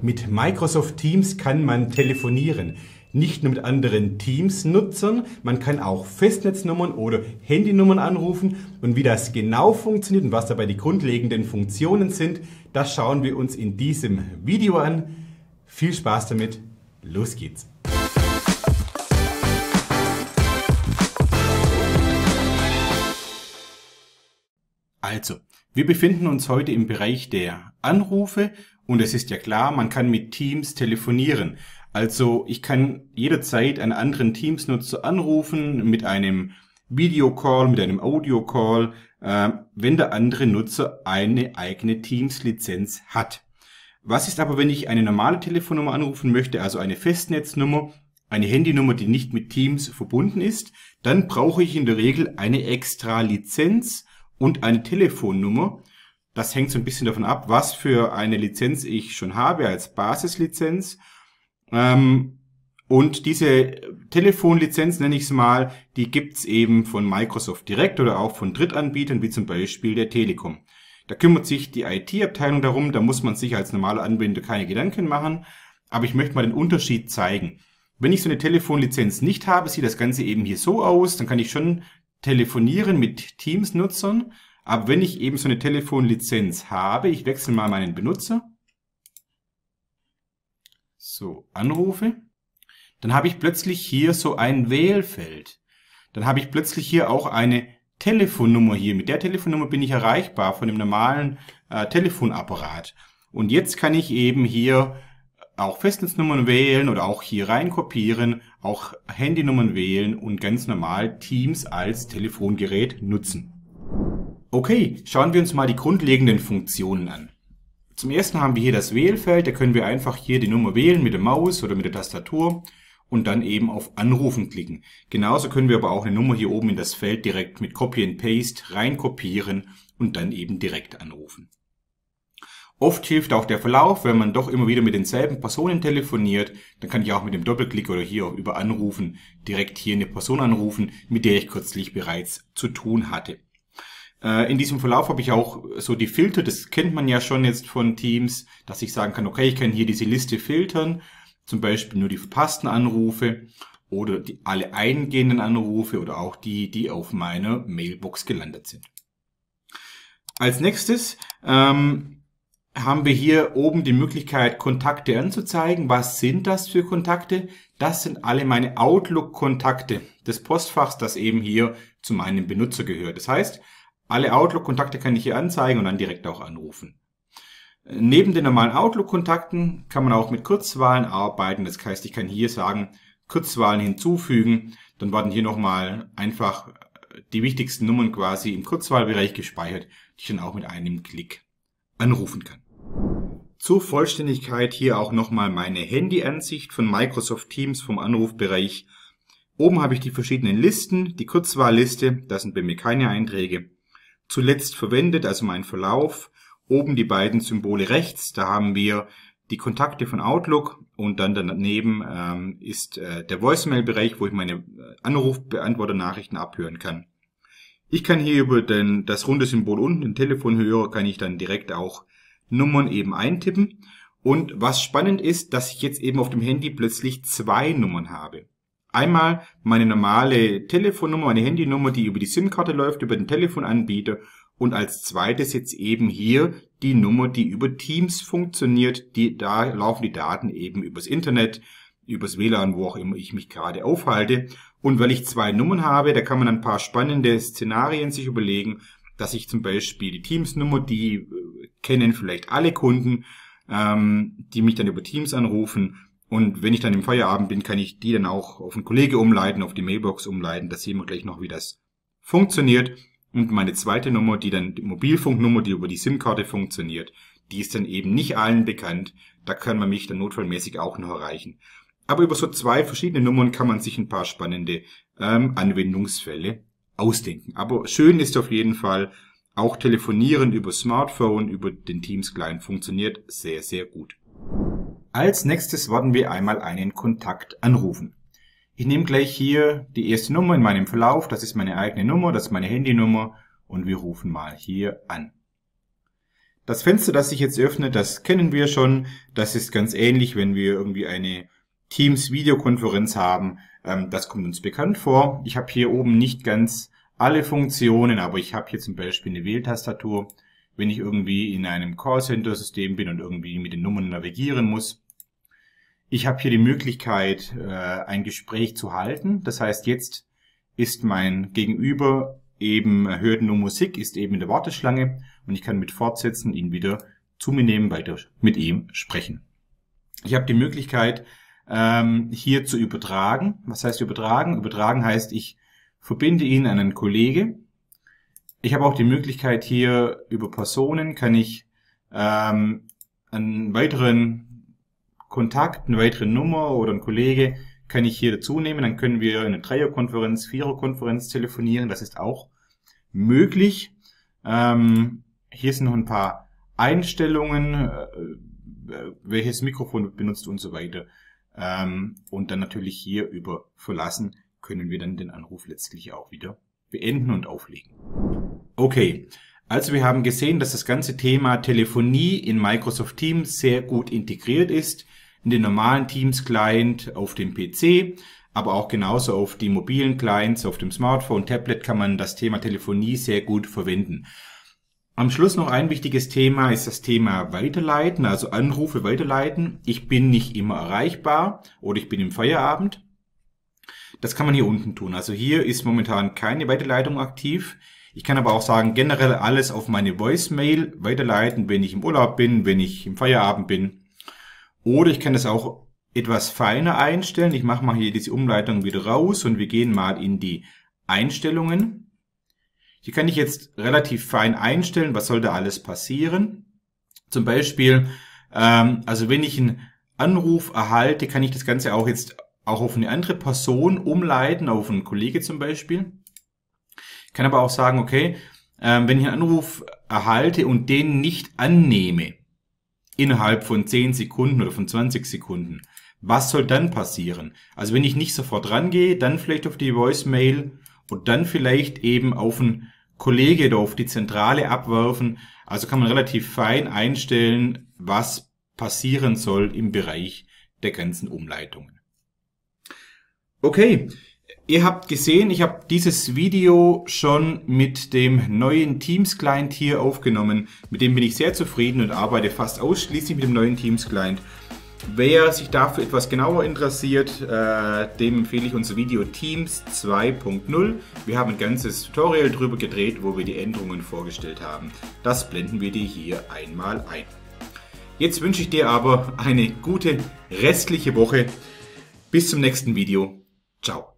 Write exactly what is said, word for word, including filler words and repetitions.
Mit Microsoft Teams kann man telefonieren. Nicht nur mit anderen Teams-Nutzern, man kann auch Festnetznummern oder Handynummern anrufen. Und wie das genau funktioniert und was dabei die grundlegenden Funktionen sind, das schauen wir uns in diesem Video an. Viel Spaß damit, los geht's! Also, wir befinden uns heute im Bereich der Anrufe und es ist ja klar, man kann mit Teams telefonieren. Also ich kann jederzeit einen anderen Teams-Nutzer anrufen mit einem Videocall, mit einem Audio-Call, äh, wenn der andere Nutzer eine eigene Teams-Lizenz hat. Was ist aber, wenn ich eine normale Telefonnummer anrufen möchte, also eine Festnetznummer, eine Handynummer, die nicht mit Teams verbunden ist? Dann brauche ich in der Regel eine extra Lizenz und eine Telefonnummer. Das hängt so ein bisschen davon ab, was für eine Lizenz ich schon habe als Basislizenz. Ähm, und diese Telefonlizenz, nenne ich es mal, die gibt's eben von Microsoft direkt oder auch von Drittanbietern, wie zum Beispiel der Telekom. Da kümmert sich die I T-Abteilung darum, da muss man sich als normaler Anwender keine Gedanken machen. Aber ich möchte mal den Unterschied zeigen. Wenn ich so eine Telefonlizenz nicht habe, sieht das Ganze eben hier so aus, dann kann ich schon telefonieren mit Teams-Nutzern. Aber wenn ich eben so eine Telefonlizenz habe, ich wechsle mal meinen Benutzer, so anrufe, dann habe ich plötzlich hier so ein Wählfeld. Dann habe ich plötzlich hier auch eine Telefonnummer hier. Mit der Telefonnummer bin ich erreichbar von dem normalen äh, Telefonapparat. Und jetzt kann ich eben hier auch Festnetznummern wählen oder auch hier rein kopieren, auch Handynummern wählen und ganz normal Teams als Telefongerät nutzen. Okay, schauen wir uns mal die grundlegenden Funktionen an. Zum ersten haben wir hier das Wählfeld, da können wir einfach hier die Nummer wählen mit der Maus oder mit der Tastatur und dann eben auf Anrufen klicken. Genauso können wir aber auch eine Nummer hier oben in das Feld direkt mit Copy and Paste rein kopieren und dann eben direkt anrufen. Oft hilft auch der Verlauf, wenn man doch immer wieder mit denselben Personen telefoniert, dann kann ich auch mit dem Doppelklick oder hier über Anrufen direkt hier eine Person anrufen, mit der ich kürzlich bereits zu tun hatte. In diesem Verlauf habe ich auch so die Filter, das kennt man ja schon jetzt von Teams, dass ich sagen kann, okay, ich kann hier diese Liste filtern, zum Beispiel nur die verpassten Anrufe oder die, alle eingehenden Anrufe oder auch die, die auf meiner Mailbox gelandet sind. Als nächstes ähm, haben wir hier oben die Möglichkeit, Kontakte anzuzeigen. Was sind das für Kontakte? Das sind alle meine Outlook-Kontakte des Postfachs, das eben hier zu meinem Benutzer gehört. Das heißt, alle Outlook-Kontakte kann ich hier anzeigen und dann direkt auch anrufen. Neben den normalen Outlook-Kontakten kann man auch mit Kurzwahlen arbeiten. Das heißt, ich kann hier sagen, Kurzwahlen hinzufügen. Dann werden hier nochmal einfach die wichtigsten Nummern quasi im Kurzwahlbereich gespeichert, die ich dann auch mit einem Klick anrufen kann. Zur Vollständigkeit hier auch nochmal meine Handyansicht von Microsoft Teams vom Anrufbereich. Oben habe ich die verschiedenen Listen, die Kurzwahlliste, da sind bei mir keine Einträge. Zuletzt verwendet, also mein Verlauf, oben die beiden Symbole rechts, da haben wir die Kontakte von Outlook und dann daneben ähm, ist äh, der Voicemail-Bereich, wo ich meine Anrufbeantworter-Nachrichten abhören kann. Ich kann hier über den, das runde Symbol unten, den Telefonhörer, kann ich dann direkt auch Nummern eben eintippen. Und was spannend ist, dass ich jetzt eben auf dem Handy plötzlich zwei Nummern habe. Einmal meine normale Telefonnummer, meine Handynummer, die über die SIM-Karte läuft, über den Telefonanbieter. Und als zweites jetzt eben hier die Nummer, die über Teams funktioniert. Die, da laufen die Daten eben übers Internet, übers W L A N, wo auch immer ich mich gerade aufhalte. Und weil ich zwei Nummern habe, da kann man ein paar spannende Szenarien sich überlegen, dass ich zum Beispiel die Teams-Nummer, die äh, kennen vielleicht alle Kunden, ähm, die mich dann über Teams anrufen. Und wenn ich dann im Feierabend bin, kann ich die dann auch auf einen Kollege umleiten, auf die Mailbox umleiten. Da sehen wir gleich noch, wie das funktioniert. Und meine zweite Nummer, die dann die Mobilfunknummer, die über die SIM-Karte funktioniert, die ist dann eben nicht allen bekannt. Da kann man mich dann notfallmäßig auch noch erreichen. Aber über so zwei verschiedene Nummern kann man sich ein paar spannende ähm, Anwendungsfälle ausdenken. Aber schön ist auf jeden Fall, auch telefonieren über Smartphone, über den Teams-Client funktioniert sehr, sehr gut. Als nächstes werden wir einmal einen Kontakt anrufen. Ich nehme gleich hier die erste Nummer in meinem Verlauf, das ist meine eigene Nummer, das ist meine Handynummer und wir rufen mal hier an. Das Fenster, das sich jetzt öffnet, das kennen wir schon. Das ist ganz ähnlich, wenn wir irgendwie eine Teams-Videokonferenz haben. Ähm, das kommt uns bekannt vor. Ich habe hier oben nicht ganz alle Funktionen, aber ich habe hier zum Beispiel eine Wähltastatur, wenn ich irgendwie in einem Callcenter-System bin und irgendwie mit den Nummern navigieren muss. Ich habe hier die Möglichkeit, äh, ein Gespräch zu halten. Das heißt, jetzt ist mein Gegenüber eben, hört nur Musik, ist eben in der Warteschlange und ich kann mit Fortsetzen ihn wieder zu mir nehmen, weiter mit ihm sprechen. Ich habe die Möglichkeit, ähm, hier zu übertragen. Was heißt übertragen? Übertragen heißt, ich verbinde ihn an einen Kollege. Ich habe auch die Möglichkeit, hier über Personen kann ich ähm, einen weiteren Kontakt, eine weitere Nummer oder einen Kollege kann ich hier dazu nehmen. Dann können wir in eine Dreierkonferenz, Viererkonferenz telefonieren. Das ist auch möglich. Ähm, hier sind noch ein paar Einstellungen, äh, welches Mikrofon benutzt und so weiter. Ähm, und dann natürlich hier über Verlassen können wir dann den Anruf letztlich auch wieder beenden und auflegen. Okay, also wir haben gesehen, dass das ganze Thema Telefonie in Microsoft Teams sehr gut integriert ist. In den normalen Teams-Client auf dem P C, aber auch genauso auf die mobilen Clients, auf dem Smartphone, Tablet kann man das Thema Telefonie sehr gut verwenden. Am Schluss noch ein wichtiges Thema ist das Thema Weiterleiten, also Anrufe weiterleiten. Ich bin nicht immer erreichbar oder ich bin im Feierabend. Das kann man hier unten tun. Also hier ist momentan keine Weiterleitung aktiv. Ich kann aber auch sagen, generell alles auf meine Voicemail weiterleiten, wenn ich im Urlaub bin, wenn ich im Feierabend bin. Oder ich kann das auch etwas feiner einstellen. Ich mache mal hier diese Umleitung wieder raus und wir gehen mal in die Einstellungen. Hier kann ich jetzt relativ fein einstellen, was soll da alles passieren. Zum Beispiel, ähm, also wenn ich einen Anruf erhalte, kann ich das Ganze auch jetzt auch auf eine andere Person umleiten, auf einen Kollege zum Beispiel. Ich kann aber auch sagen, okay, ähm, wenn ich einen Anruf erhalte und den nicht annehme, innerhalb von zehn Sekunden oder von zwanzig Sekunden, was soll dann passieren? Also wenn ich nicht sofort rangehe, dann vielleicht auf die Voicemail und dann vielleicht eben auf einen Kollege oder auf die Zentrale abwerfen. Also kann man relativ fein einstellen, was passieren soll im Bereich der ganzen Umleitungen. Okay, ihr habt gesehen, ich habe dieses Video schon mit dem neuen Teams-Client hier aufgenommen. Mit dem bin ich sehr zufrieden und arbeite fast ausschließlich mit dem neuen Teams-Client. Wer sich dafür etwas genauer interessiert, äh, dem empfehle ich unser Video Teams zwei punkt null. Wir haben ein ganzes Tutorial drüber gedreht, wo wir die Änderungen vorgestellt haben. Das blenden wir dir hier einmal ein. Jetzt wünsche ich dir aber eine gute restliche Woche. Bis zum nächsten Video. Ciao.